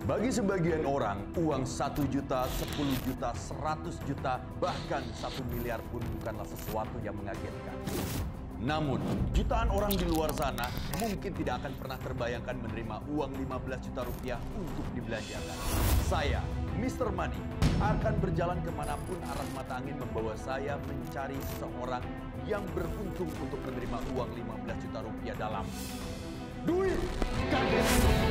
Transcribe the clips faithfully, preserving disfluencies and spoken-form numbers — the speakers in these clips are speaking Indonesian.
Bagi sebagian orang, uang satu juta, sepuluh juta, seratus juta, bahkan satu miliar pun bukanlah sesuatu yang mengagetkan. Namun, jutaan orang di luar sana mungkin tidak akan pernah terbayangkan menerima uang lima belas juta rupiah untuk dibelanjakan. Saya, mister Money, akan berjalan kemanapun arah mata angin membawa saya mencari seseorang yang beruntung untuk menerima uang lima belas juta rupiah dalam duit kaget.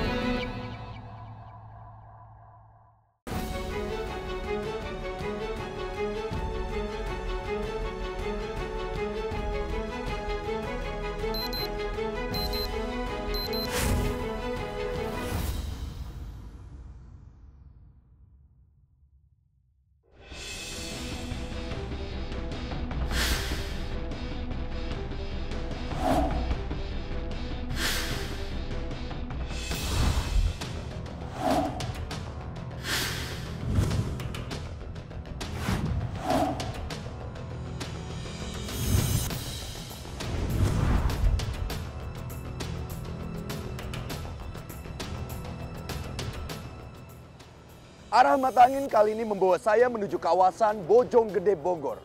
Arah mata angin kali ini membawa saya menuju kawasan Bojonggede, Bogor.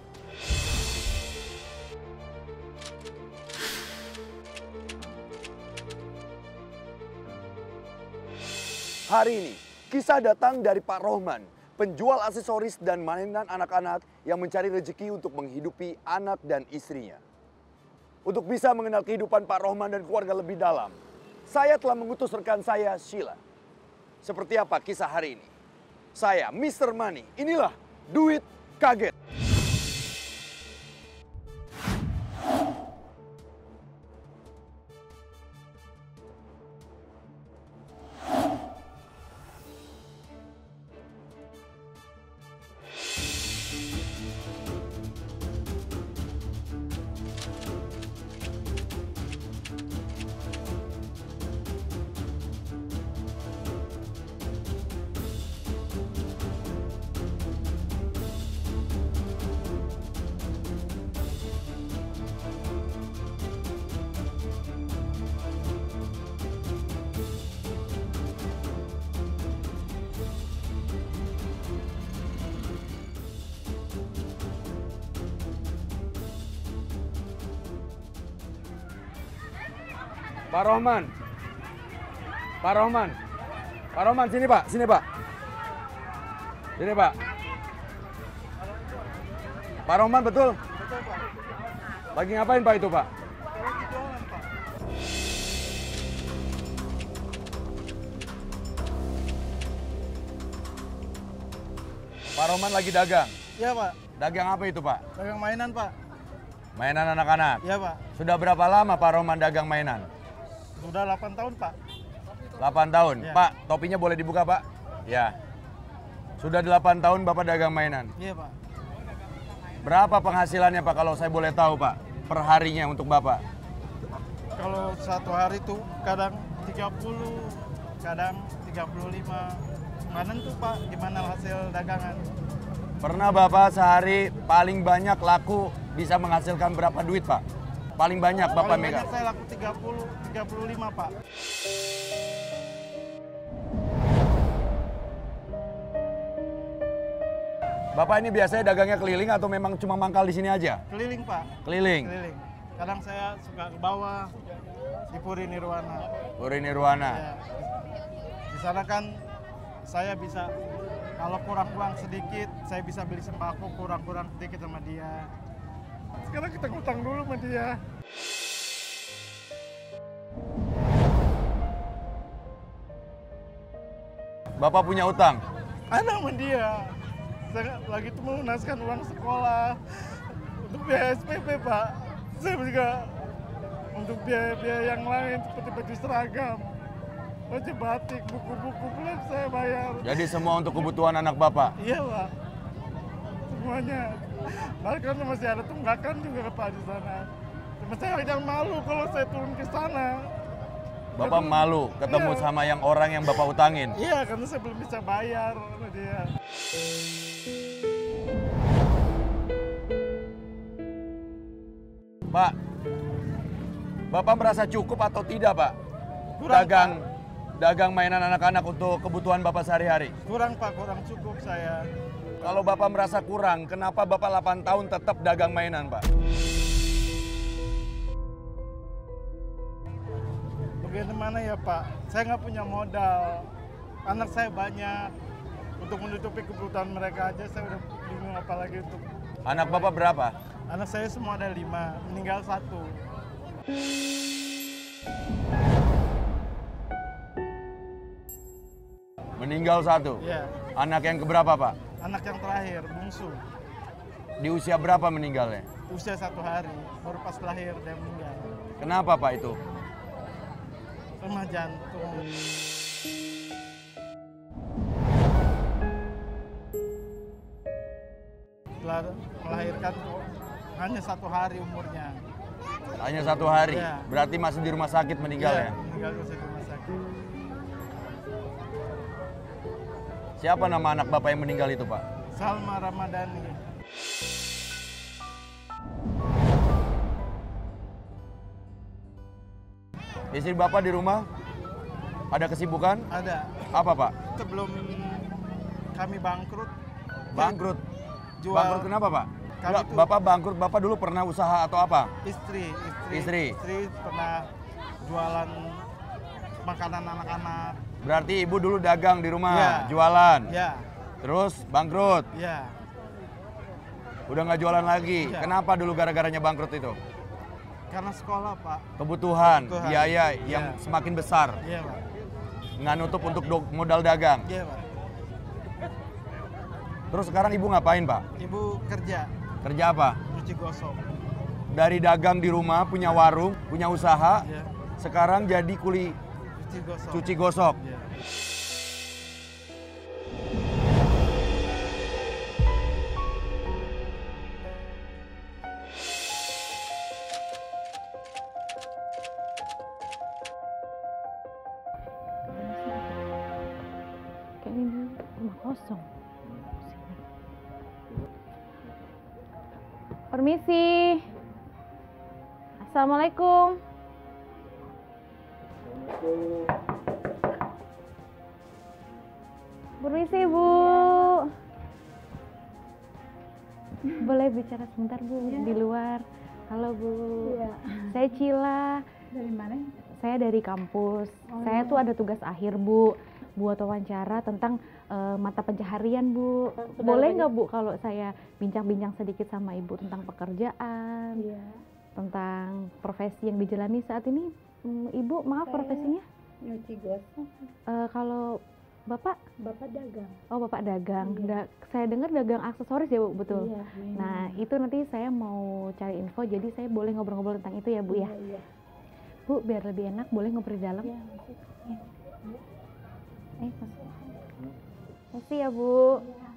Hari ini, kisah datang dari Pak Rohman, penjual aksesoris dan mainan anak-anak yang mencari rezeki untuk menghidupi anak dan istrinya. Untuk bisa mengenal kehidupan Pak Rohman dan keluarga lebih dalam, saya telah mengutus rekan saya, Sheila. Seperti apa kisah hari ini? Saya, mister Money, inilah Duit Kaget. Pak Rohman, Pak Rohman, Pak Rohman, sini Pak, sini Pak, sini Pak. Pak Rohman betul? Betul Pak. Lagi ngapain Pak itu Pak? Lagi jualan Pak. Pak Rohman lagi dagang? Iya Pak. Dagang apa itu Pak? Dagang mainan Pak. Mainan anak-anak? Iya Pak. Sudah berapa lama Pak Rohman dagang mainan? Sudah delapan tahun Pak. delapan tahun? Ya. Pak, topinya boleh dibuka Pak? Ya. Sudah delapan tahun Bapak dagang mainan? Iya Pak. Berapa penghasilannya Pak kalau saya boleh tahu Pak? Perharinya untuk Bapak? Kalau satu hari itu kadang tiga puluh, kadang tiga puluh lima. Nggak nentu Pak gimana hasil dagangan. Pernah Bapak sehari paling banyak laku bisa menghasilkan berapa duit Pak? Paling banyak Bapak Paling megang? banyak saya laku tiga puluh, tiga puluh lima Pak. Bapak ini biasanya dagangnya keliling atau memang cuma mangkal di sini aja? Keliling Pak. Keliling? Keliling. Kadang saya suka ke bawah di Puri Nirwana. Puri Nirwana. Ya. Di sana kan saya bisa, kalau kurang-kurang sedikit, saya bisa beli sembako kurang-kurang sedikit sama dia. Sekarang kita ngutang dulu sama dia. Bapak punya utang? Ada sama dia. Saya lagi tuh melunaskan uang sekolah untuk biaya S P P Pak. Saya juga untuk biaya-biaya yang lain seperti baju seragam, baju batik, buku-buku belum saya bayar. Jadi semua untuk kebutuhan anak Bapak? Iya Pak, semuanya. Bahkan masih ada tunggakan juga Pak di sana. Cuma saya yang malu kalau saya turun ke sana. Bapak Aduh, malu ketemu iya. sama yang orang yang Bapak utangin? Iya, karena saya belum bisa bayar sama dia. Pak, Bapak merasa cukup atau tidak Pak? Kurang, Dagang Pak. dagang mainan anak-anak untuk kebutuhan Bapak sehari-hari? Kurang Pak, kurang cukup saya. Kalau Bapak merasa kurang, kenapa Bapak delapan tahun tetap dagang mainan, Pak? Bagaimana ya Pak, saya nggak punya modal. Anak saya banyak. Untuk menutupi kebutuhan mereka aja saya udah bingung, apalagi untuk... Anak Bapak berapa? Anak saya semua ada lima, meninggal satu. Meninggal satu? Iya. Anak yang keberapa, Pak? Anak yang terakhir, bungsu. Di usia berapa meninggalnya? Usia satu hari, baru pas lahir dia meninggal. Kenapa, Pak, itu? Remah jantung. Setelah melahirkan hanya satu hari umurnya. Hanya satu hari? Ya. Berarti masih di rumah sakit meninggal ya? Ya, meninggal di rumah sakit. Siapa nama anak Bapak yang meninggal itu, Pak? Salma Ramadhani. Istri Bapak di rumah? Ada kesibukan? Ada. Apa, Pak? Sebelum kami bangkrut. Bangkrut? Jual. Bangkrut kenapa, Pak? Kami Enggak, tuh- Bapak bangkrut, Bapak dulu pernah usaha atau apa? Istri, istri. Istri. Istri pernah jualan makanan anak-anak. Berarti Ibu dulu dagang di rumah, Ya. jualan. Ya, Terus bangkrut. ya. Udah nggak jualan lagi. Ya. Kenapa dulu gara-garanya bangkrut itu? Karena sekolah, Pak. Kebutuhan, Kebutuhan. biaya yang Ya. semakin besar. Iya, Pak. Nggak nutup untuk do- modal dagang. Iya, Pak. Terus sekarang Ibu ngapain, Pak? Ibu kerja, Kerja apa? cuci gosok. Dari dagang di rumah, punya warung, punya usaha, Iya, sekarang jadi kuli cuci gosok. cuci gosok. Iya. Kayak ini rumah kosong. Permisi. Assalamualaikum. Permisi, Bu. Boleh bicara sebentar, Bu, di luar. Halo, Bu. Iya. Saya Cila. Dari mana? Saya dari kampus. Oh, Saya iya. tuh ada tugas akhir, Bu. Buat wawancara tentang eh, mata pencaharian, Bu. Sudah Boleh banyak- nggak, Bu, kalau saya bincang-bincang sedikit sama Ibu tentang pekerjaan, Iya. tentang profesi yang dijalani saat ini? Hmm, Ibu, maaf Saya- profesinya? Nyuci gosok. Eh, kalau Bapak, Bapak dagang. oh Bapak dagang. Iya. Da- saya dengar dagang aksesoris ya, Bu, betul? Iya, memang. Nah, itu nanti saya mau cari info, jadi saya boleh ngobrol-ngobrol tentang itu ya, Bu, ya? Iya, iya. Bu, biar lebih enak, boleh ngobrol di dalam? Iya, masuk. Iya. Eh, masuk. Makasih ya, Bu.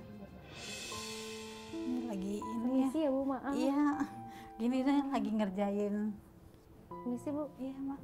Ini lagi ini ya. Permisi ya, Bu, maaf. Iya. Gini deh lagi ngerjain. Permisi, Bu. Iya, Mak.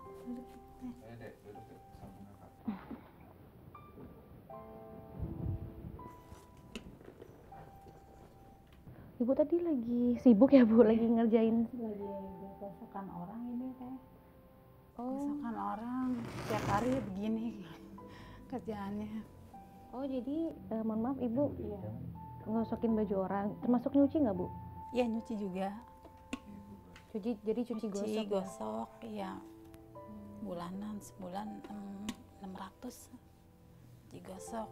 Ibu tadi lagi sibuk ya, Bu, lagi ngerjain. Lagi gosokan orang ini teh. Oh, Misalkan orang tiap hari begini kerjaannya. oh jadi eh, mohon maaf Ibu Iya. ngosokin baju orang, termasuk nyuci nggak, Bu? Iya, nyuci juga. Cuci, jadi cuci, Cuci gosok. ya? gosok, iya. Bulanan sebulan enam ratus cuci gosok.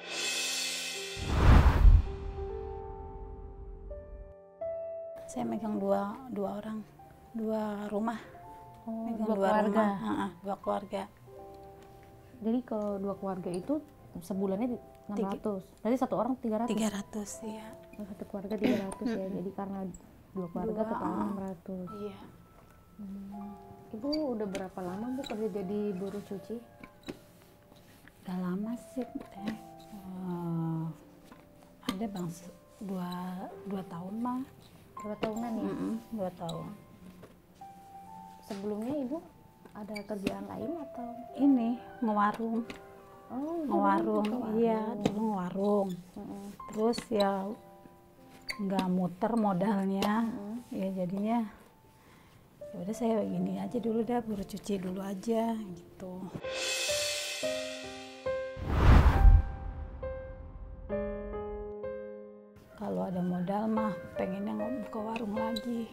Saya megang dua dua orang, dua rumah. Oh, Megang dua keluarga. rumah, Ha-ha, dua keluarga. Jadi kalau dua keluarga itu sebulannya di- enam Tiga- ratus. Berarti satu orang tiga ratus. Tiga ratus, iya. Oh, satu keluarga tiga ratus ya. Jadi karena dua keluarga Dua, satu orang ah. enam ratus. Iya. Ibu udah berapa lama, Bu, kerja jadi buruh cuci? Udah lama sih, teh. Eh, ada bang se- dua dua tahun mah. Dua tahunan ya. Mm-mm, dua tahun. Sebelumnya Ibu ada kerjaan lain atau? Ini ngewarung, Oh, Ibu ngewarung. dulu ke Iya, warung. dulu ngewarung. Mm-mm. Terus ya nggak muter modalnya, Mm-mm. ya jadinya ya udah saya gini aja dulu dah, buruh cuci dulu aja gitu. modal mah pengennya buka warung lagi.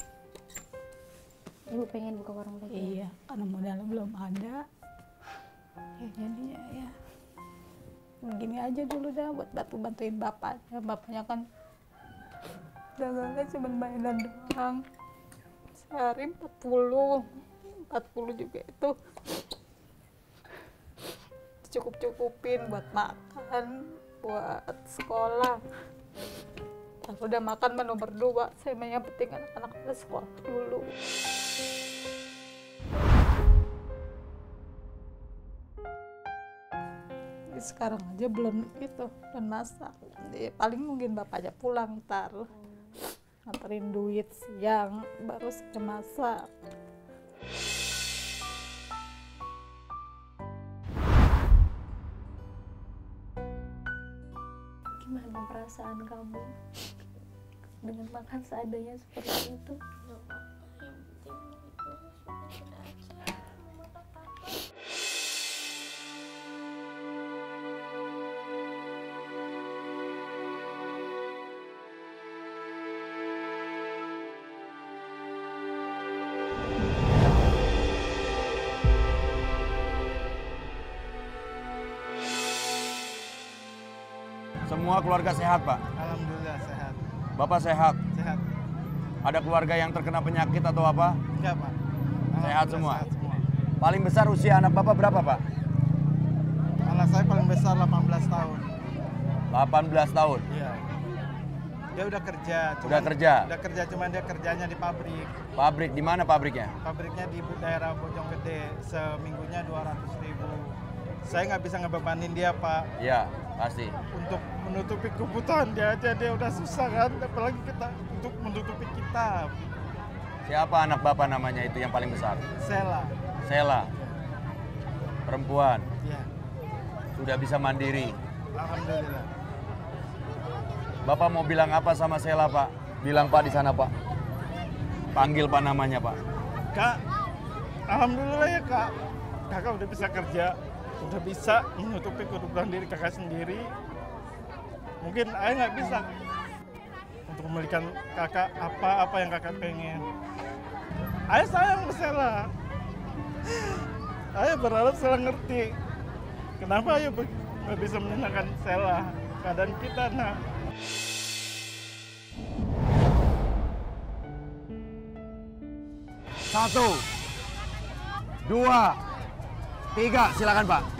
Ibu pengen buka warung lagi? Iya, karena modalnya belum ada. Ya jadinya ya begini aja dulu dah buat bantu bantuin bapaknya. Bapaknya kan dagangnya cuma mainan doang. Sehari empat puluh, empat puluh juga itu cukup-cukupin buat makan, buat sekolah. Kalau udah makan mah nomor dua, saya mah yang penting anak-anak udah sekolah dulu. Sekarang aja belum itu, belum masak. Ya, paling mungkin bapaknya pulang ntar, nganterin duit siang, baru saya masak. Gimana perasaan kamu dengan makan seadanya seperti itu? Semua keluarga sehat, Pak? Alhamdulillah sehat. Bapak sehat? Sehat. Ada keluarga yang terkena penyakit atau apa? Enggak, Pak. Sehat semua? Sehat semua. Paling besar usia anak Bapak berapa, Pak? Anak saya paling besar delapan belas tahun. delapan belas tahun? Iya. Dia udah kerja. Cuman, Udah kerja? Udah kerja, cuman dia kerjanya di pabrik. Pabrik, di mana pabriknya? Pabriknya di daerah Bojonggede, seminggunya dua ratus ribu. Saya nggak bisa ngebebanin dia, Pak. Iya, pasti. Untuk menutupi kebutuhan dia aja, dia udah susah kan. Apalagi kita untuk menutupi kita. Siapa anak Bapak namanya itu yang paling besar? Sela. Sela. Perempuan. Ya. Sudah bisa mandiri. Alhamdulillah. Bapak mau bilang apa sama Sela, Pak? Bilang, Pak, di sana, Pak. Panggil, Pak, namanya, Pak. Kak, alhamdulillah ya, Kak. Kakak udah bisa kerja. Udah bisa menutupi kebutuhan diri kakak sendiri. Mungkin ayah nggak bisa untuk memberikan kakak apa-apa yang kakak pengen. Ayah sayang sama Sela. Ayah berharap Sela ngerti kenapa ayah nggak bisa menyenangkan Sela. Keadaan kita, nak. Satu, dua, tiga, silakan, Pak.